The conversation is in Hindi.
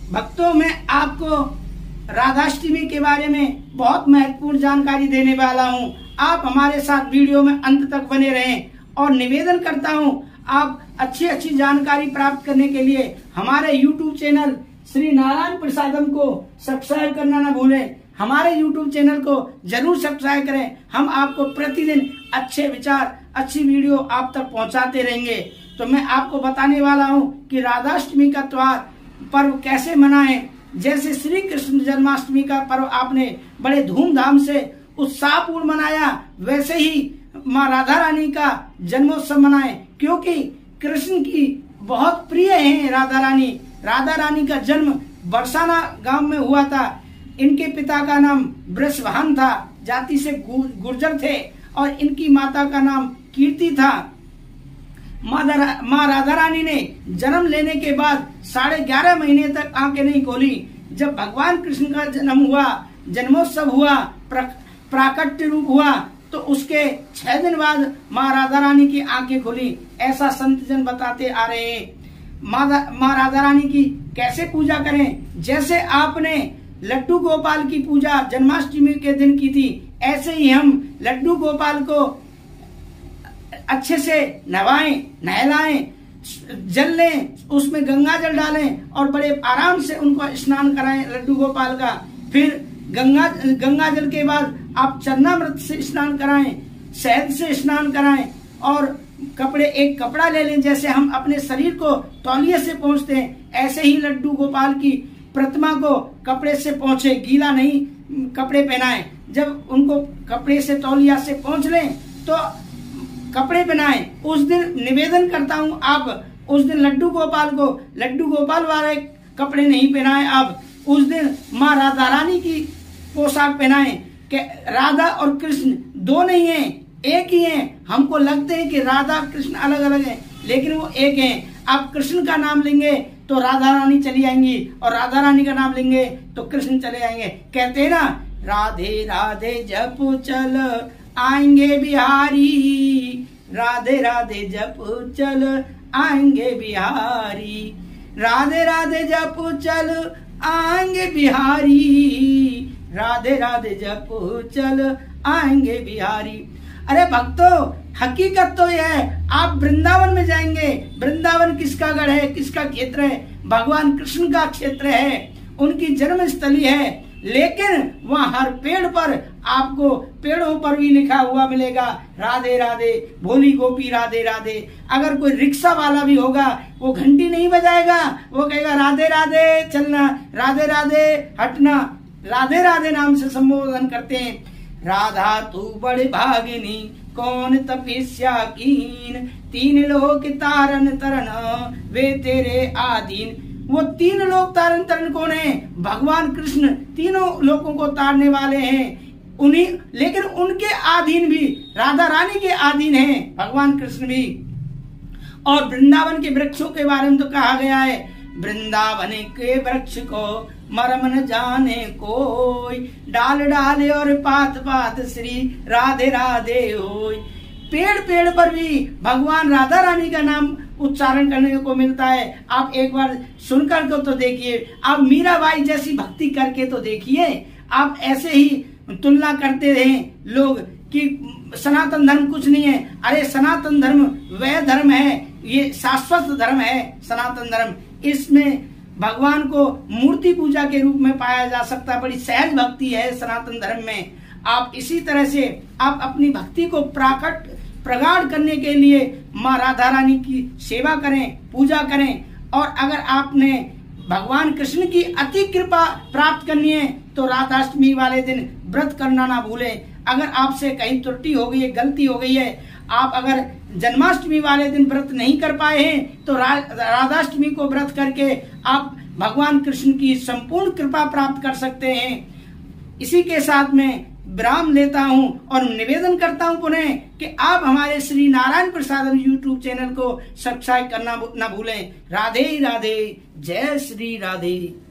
भक्तों, मैं आपको राधाष्टमी के बारे में बहुत महत्वपूर्ण जानकारी देने वाला हूं। आप हमारे साथ वीडियो में अंत तक बने रहें और निवेदन करता हूं आप अच्छी जानकारी प्राप्त करने के लिए हमारे YouTube चैनल श्री नारायण प्रसादम को सब्सक्राइब करना ना भूलें। हमारे YouTube चैनल को जरूर सब्सक्राइब करें। हम आपको प्रतिदिन अच्छे विचार, अच्छी वीडियो आप तक पहुंचाते रहेंगे। तो मैं आपको बताने वाला हूं कि राधाष्टमी का त्योहार पर्व कैसे मनाएं। जैसे श्री कृष्ण जन्माष्टमी का पर्व आपने बड़े धूमधाम से उत्साहपूर्ण मनाया, वैसे ही माँ राधा रानी का जन्मोत्सव मनाएं, क्योंकि कृष्ण की बहुत प्रिय हैं राधा रानी। राधा रानी का जन्म बरसाना गांव में हुआ था। इनके पिता का नाम वृषभान था, जाति से गुर्जर थे, और इनकी माता का नाम कीर्ति था। माँ राधा रानी ने जन्म लेने के बाद 11.5 महीने तक आंखें नहीं खोली। जब भगवान कृष्ण का जन्म हुआ, जन्मोत्सव हुआ, प्राकट्य रूप हुआ, तो उसके 6 दिन बाद माँ राधा रानी की आंखें खुली। ऐसा संत जन बताते आ रहे हैं। माँ राधा रानी की कैसे पूजा करें? जैसे आपने लड्डू गोपाल की पूजा जन्माष्टमी के दिन की थी, ऐसे ही हम लड्डू गोपाल को अच्छे से नहवाएं, नहलाएं, जल लें, उसमें गंगा जल डालें और बड़े आराम से उनको स्नान कराएं लड्डू गोपाल का। फिर गंगा जल के बाद आप चरणामृत से स्नान कराएं, शहद से स्नान कराएं, और एक कपड़ा ले लें। जैसे हम अपने शरीर को तौलिए से पोंछते हैं, ऐसे ही लड्डू गोपाल की प्रतिमा को कपड़े से पोंछे, गीला नहीं कपड़े पहनाएं। जब उनको कपड़े से तौलिया से पोंछ लें तो कपड़े पहनाएं। उस दिन निवेदन करता हूं, आप उस दिन लड्डू गोपाल वाले कपड़े नहीं पहनाएं। आप उस दिन माँ राधा रानी की पोशाक पहनाएं। कि राधा और कृष्ण दो नहीं हैं, एक ही हैं। हमको लगते हैं कि राधा कृष्ण अलग अलग हैं, लेकिन वो एक हैं। आप कृष्ण का नाम लेंगे तो राधा रानी चली आएंगी, और राधा रानी का नाम लेंगे तो कृष्ण चले आएंगे। कहते हैं ना, राधे राधे जप चल आएंगे बिहारी, राधे राधे जप चल आएंगे बिहारी, राधे राधे जप चल आएंगे बिहारी, राधे राधे जप चल आएंगे बिहारी। अरे भक्तों, हकीकत तो यह है, आप वृंदावन में जाएंगे। वृंदावन किसका गढ़ है, किसका क्षेत्र है? भगवान कृष्ण का क्षेत्र है, उनकी जन्म स्थली है। लेकिन वहाँ हर पेड़ पर आपको, पेड़ों पर भी लिखा हुआ मिलेगा राधे राधे, भोली गोपी राधे राधे। अगर कोई रिक्शा वाला भी होगा, वो घंटी नहीं बजाएगा, वो कहेगा राधे राधे चलना, राधे राधे हटना। राधे राधे नाम से संबोधन करते हैं। राधा तू बड़े भागिनी, कौन तपस्या कीन, 3 लोक तारन तरन वे तेरे आधीन। वो 3 लोक तारन तरन कौन है? भगवान कृष्ण 3 लोकों को तारने वाले हैं उन्हीं, लेकिन उनके अधीन भी राधा रानी के अधीन है भगवान कृष्ण भी। और वृंदावन के वृक्षों के बारे में तो कहा गया है, वृंदावन के वृक्ष को मरम न जाने कोई, डाल डाल और पात पात श्री राधे राधे होय। पेड़ पेड़ पर भी भगवान राधा रानी का नाम उच्चारण करने को मिलता है। आप एक बार सुनकर तो देखिए, आप मीराबाई जैसी भक्ति करके तो देखिए। आप ऐसे ही तुलना करते रहे लोग कि सनातन धर्म कुछ नहीं है। अरे सनातन धर्म वह धर्म है, ये शाश्वत धर्म है सनातन धर्म। इसमें भगवान को मूर्ति पूजा के रूप में पाया जा सकता है। बड़ी सहज भक्ति है सनातन धर्म में। आप इसी तरह से आप अपनी भक्ति को प्रगाढ़ करने के लिए माँ राधा रानी की सेवा करें, पूजा करें। और अगर आपने भगवान कृष्ण की अति कृपा प्राप्त करनी है तो राधाष्टमी वाले दिन व्रत करना ना भूलें। अगर आपसे कहीं त्रुटि हो गई है, गलती हो गई है, आप अगर जन्माष्टमी वाले दिन व्रत नहीं कर पाए हैं तो राधाष्टमी को व्रत करके आप भगवान कृष्ण की संपूर्ण कृपा प्राप्त कर सकते हैं। इसी के साथ में विराम लेता हूं और निवेदन करता हूं पुनः कि आप हमारे श्री नारायण प्रसादम YouTube चैनल को सब्सक्राइब करना न भूलें। राधे राधे, जय श्री राधे।